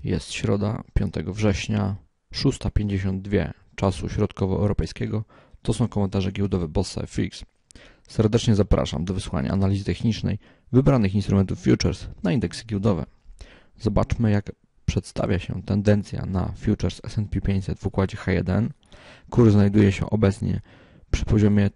Jest środa, 5 września, 6:52 czasu środkowoeuropejskiego. To są komentarze giełdowe BoursaFX. Serdecznie zapraszam do wysłania analizy technicznej wybranych instrumentów futures na indeksy giełdowe. Zobaczmy, jak przedstawia się tendencja na futures S&P 500 w układzie H1. Kurs znajduje się obecnie przy poziomie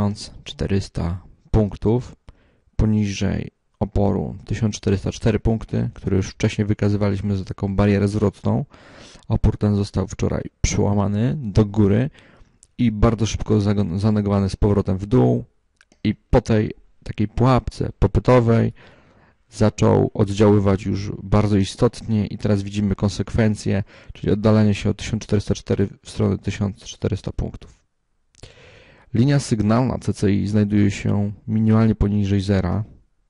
1400 punktów, poniżej oporu 1404 punkty, który już wcześniej wykazywaliśmy za taką barierę zwrotną. Opór ten został wczoraj przełamany do góry i bardzo szybko zanegowany z powrotem w dół i po tej takiej pułapce popytowej zaczął oddziaływać już bardzo istotnie i teraz widzimy konsekwencje, czyli oddalenie się od 1404 w stronę 1400 punktów. Linia sygnalna CCI znajduje się minimalnie poniżej zera,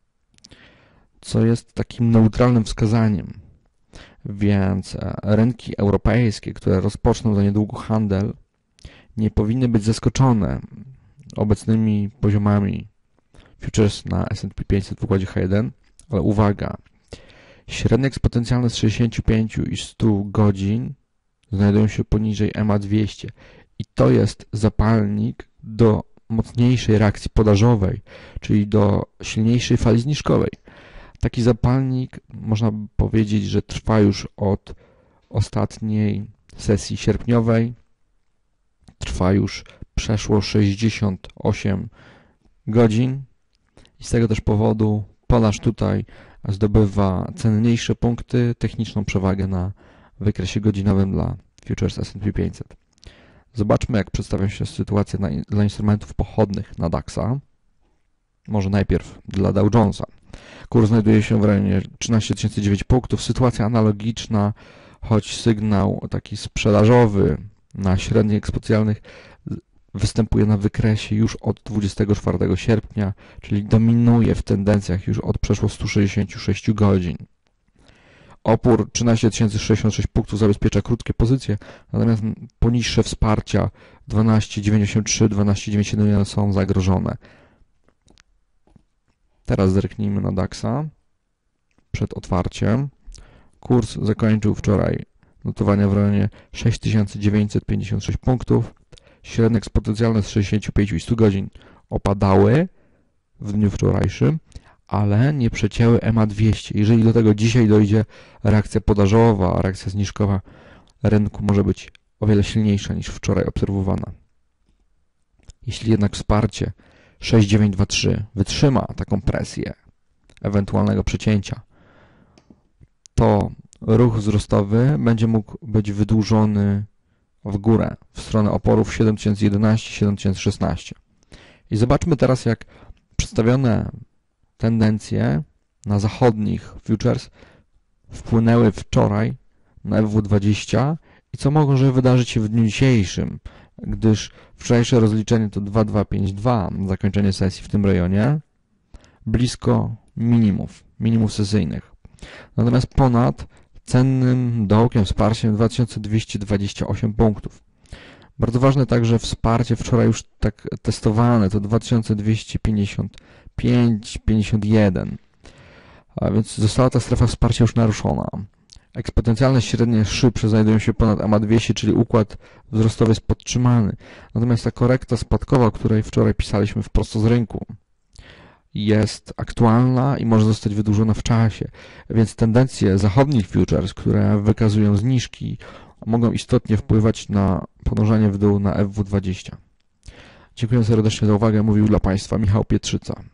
co jest takim neutralnym wskazaniem, więc rynki europejskie, które rozpoczną za niedługo handel, nie powinny być zaskoczone obecnymi poziomami futures na S&P 500 w układzie H1, ale uwaga, średnie eksponencjalne z 65 i 100 godzin znajdują się poniżej EMA 200 i to jest zapalnik do mocniejszej reakcji podażowej, czyli do silniejszej fali zniżkowej. Taki zapalnik, można by powiedzieć, że trwa już od ostatniej sesji sierpniowej. Trwa już przeszło 68 godzin i z tego też powodu podaż tutaj zdobywa cenniejsze punkty, techniczną przewagę na wykresie godzinowym dla futures S&P 500. Zobaczmy, jak przedstawia się sytuacja dla instrumentów pochodnych na DAX-a. Może najpierw dla Dow Jonesa. Kurs znajduje się w rejonie 13 009 punktów. Sytuacja analogiczna, choć sygnał taki sprzedażowy na średnich eksponencjalnych występuje na wykresie już od 24 sierpnia, czyli dominuje w tendencjach już od przeszło 166 godzin. Opór 13 066 punktów zabezpiecza krótkie pozycje, natomiast poniższe wsparcia 12,93, 12,91 są zagrożone. Teraz zerknijmy na DAX-a przed otwarciem. Kurs zakończył wczoraj notowania w rejonie 6956 punktów. Średnie eksponencjalne z 65 i 100 godzin opadały w dniu wczorajszym, ale nie przecięły EMA 200. Jeżeli do tego dzisiaj dojdzie reakcja podażowa, reakcja zniżkowa rynku może być o wiele silniejsza niż wczoraj obserwowana. Jeśli jednak wsparcie 6923 wytrzyma taką presję ewentualnego przecięcia, to ruch wzrostowy będzie mógł być wydłużony w górę, w stronę oporów 7011, 7016. I zobaczmy teraz, jak przedstawione tendencje na zachodnich futures wpłynęły wczoraj na FW20 i co może wydarzyć się w dniu dzisiejszym, gdyż wczorajsze rozliczenie to 2252, zakończenie sesji w tym rejonie, blisko minimów sesyjnych. Natomiast ponad cennym dołkiem, wsparciem 2228 punktów. Bardzo ważne także wsparcie wczoraj już tak testowane, to 2255-51, a więc została ta strefa wsparcia już naruszona. Eksponencjalne średnie szybsze znajdują się ponad EMA 200, czyli układ wzrostowy jest podtrzymany. Natomiast ta korekta spadkowa, o której wczoraj pisaliśmy wprost z rynku, jest aktualna i może zostać wydłużona w czasie, więc tendencje zachodnich futures, które wykazują zniżki, mogą istotnie wpływać na podążanie w dół na FW20. Dziękuję serdecznie za uwagę. Mówił dla Państwa Michał Pietrzyca.